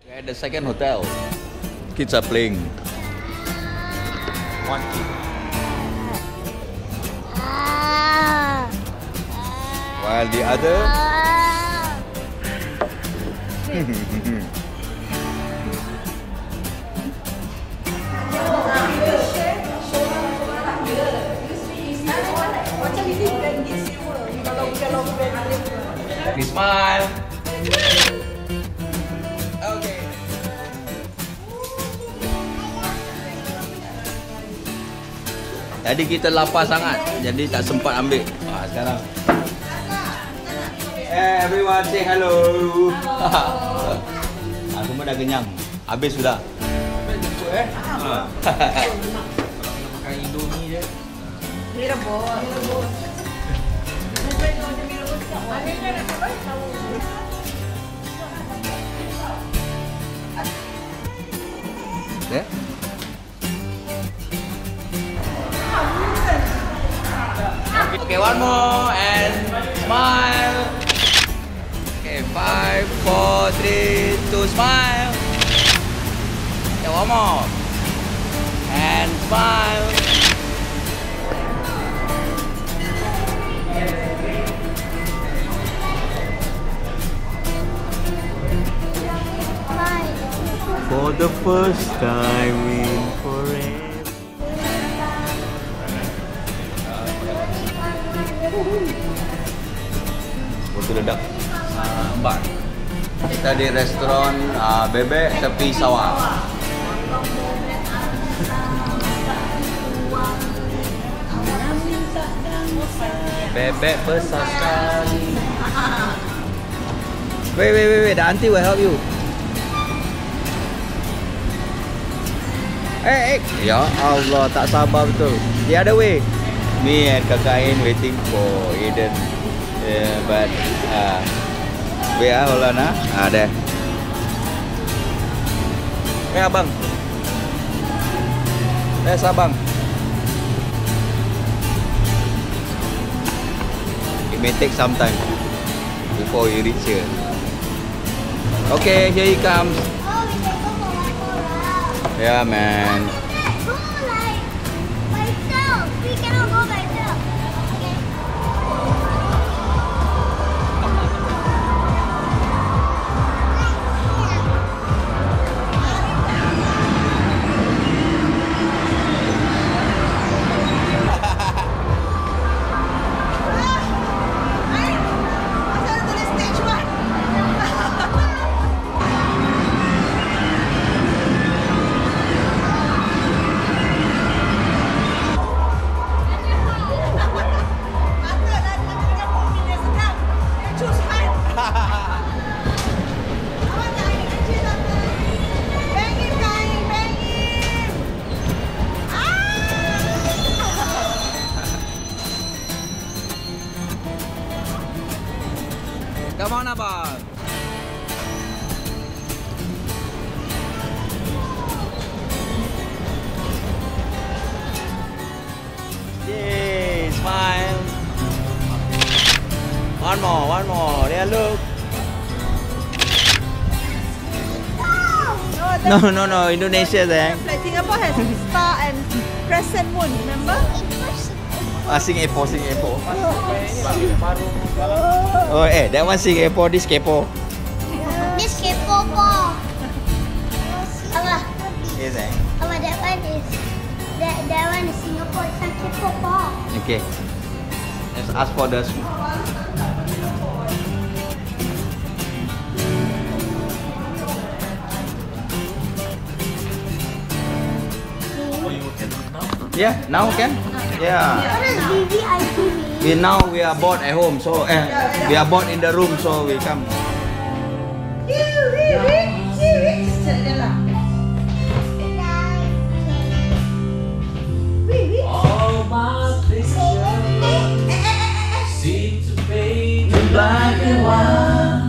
We're at the second hotel. Kids are playing. One kid. While the other... Please smile. Okay. Tadi kita lapar sangat, jadi tak sempat ambil. Sekarang. Everyone say hello. Semua dah kenyang. Habis sudah. Makan Indomie je. Ni rebus. Yeah. Okay, one more and smile. Okay, 5, 4, 3, 2, smile. Okay, one more and smile. For the first time in forever. Betul ledak. Mbak. Kita di restoran bebek tepi sawah. Bebek besar sekali. Wait. The auntie will help you. Ya Allah, tak sabar betul. The other way. Me and Kakak Ain waiting for Eden. Yeah, but wait, hold on there. Abang. Abang. It may take some time before you reach here. Okay, here he comes. Yeah, man. Go like myself. We cannot go myself. Okay. Come on, abang. Yay, smile. One more. There, look. No, Indonesia there. Like Singapore has star and crescent moon, remember? Singapore. Oh, that one Singapore, this kepo. This kepo po. Apa? Yes, Apa that one is Singapore. It's not kepo po. Okay. Let's ask for the. Yeah, now can? Yeah. What is VVIP mean? We are bored at home, so we are bored in the room, so we come. All my pictures seem to fade to black and white.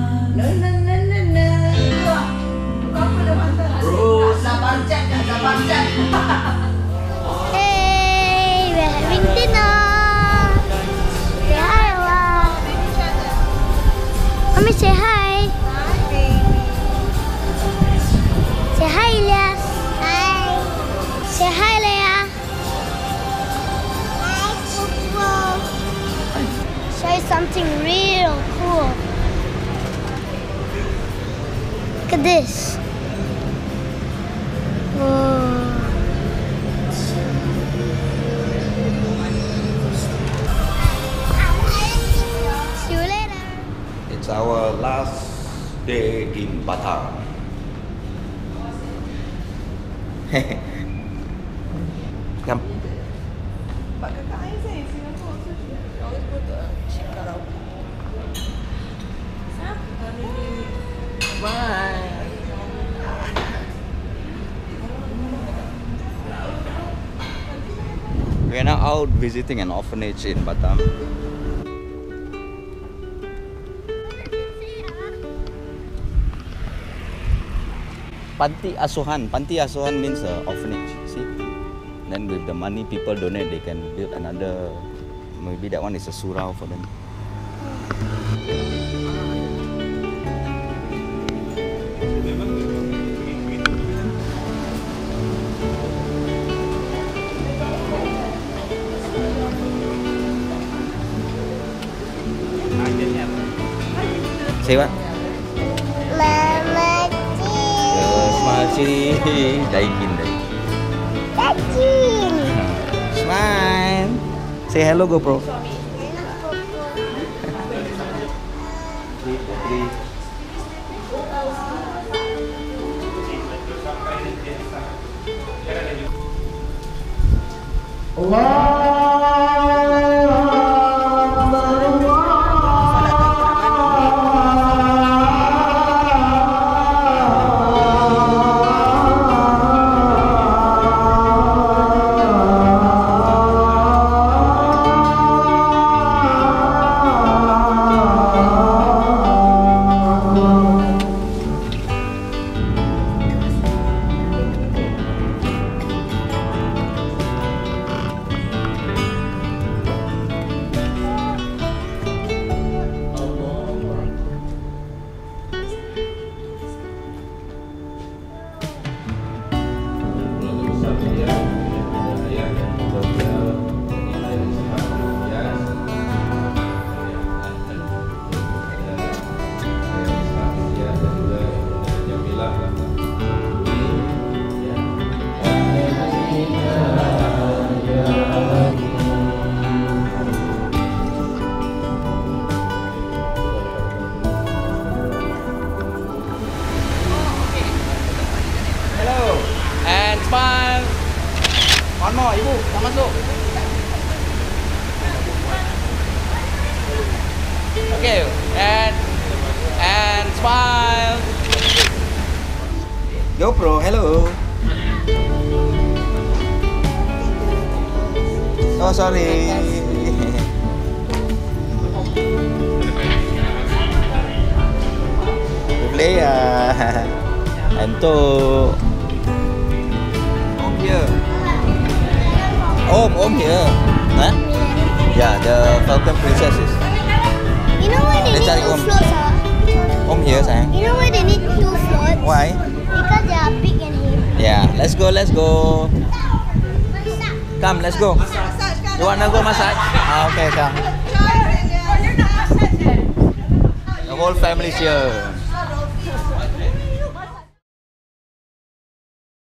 Hey, we're having dinner. Say hi, Allah. Mommy, say hi. something real cool. Look at this. Whoa. See you later. It's our last day in Batam. Come. But kakak I say in Singapore also she always go to a cheap karaoke. Bye. We are now out visiting an orphanage in Batam. Panti Asuhan. Panti Asuhan means orphanage. See? Then with the money people donate, they can build another. Maybe that one is a surau for them. Say what? Mama Smile sini. Daikin. Daikin. Smile. Say hello, GoPro. Smile. One more, ibu, tak masuk. Okay, and smile. GoPro, hello. Oh, sorry. Play Anto. Here. Om here. Huh? Yeah, the Falcon Princess is. You know why they need cari two Om. floats, huh? Om here, sayang. You know why they need two floats? Why? Because they are big and heavy. Yeah, let's go. Come, let's go. You wanna go massage? Okay, come. The whole family's here.